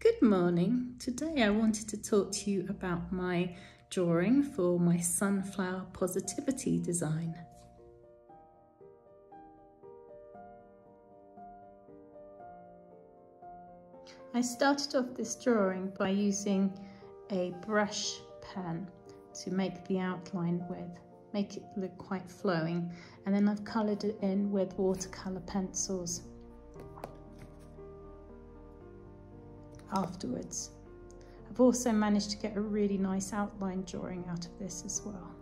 Good morning. Today I wanted to talk to you about my drawing for my sunflower positivity design. I started off this drawing by using a brush pen to make the outline with, make it look quite flowing, and then I've coloured it in with watercolour pencils afterwards. I've also managed to get a really nice outline drawing out of this as well.